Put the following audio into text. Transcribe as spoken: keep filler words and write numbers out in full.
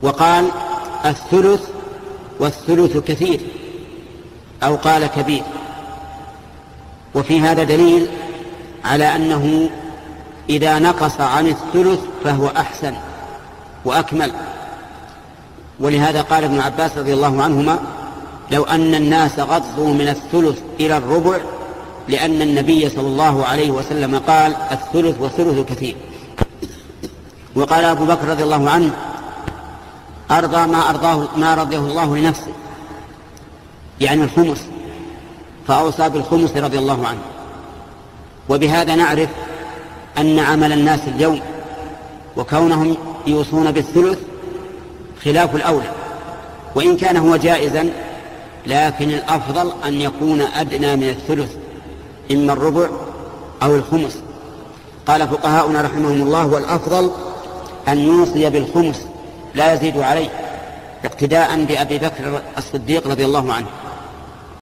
وقال الثلث والثلث كثير أو قال كبير. وفي هذا دليل على أنه إذا نقص عن الثلث فهو أحسن وأكمل. ولهذا قال ابن عباس رضي الله عنهما لو أن الناس غضوا من الثلث إلى الربع لأن النبي صلى الله عليه وسلم قال الثلث والثلث كثير. وقال أبو بكر رضي الله عنه أرضى ما, أرضاه ما رضيه الله لنفسه، يعني الخمس، فأوصى بالخمس رضي الله عنه. وبهذا نعرف أن عمل الناس اليوم وكونهم يوصون بالثلث خلاف الأولى، وإن كان هو جائزا لكن الأفضل أن يكون أدنى من الثلث، إما الربع أو الخمس. قال فقهاؤنا رحمهم الله والأفضل أن يوصي بالخمس لا يزيد عليه، اقتداء بأبي بكر الصديق رضي الله عنه.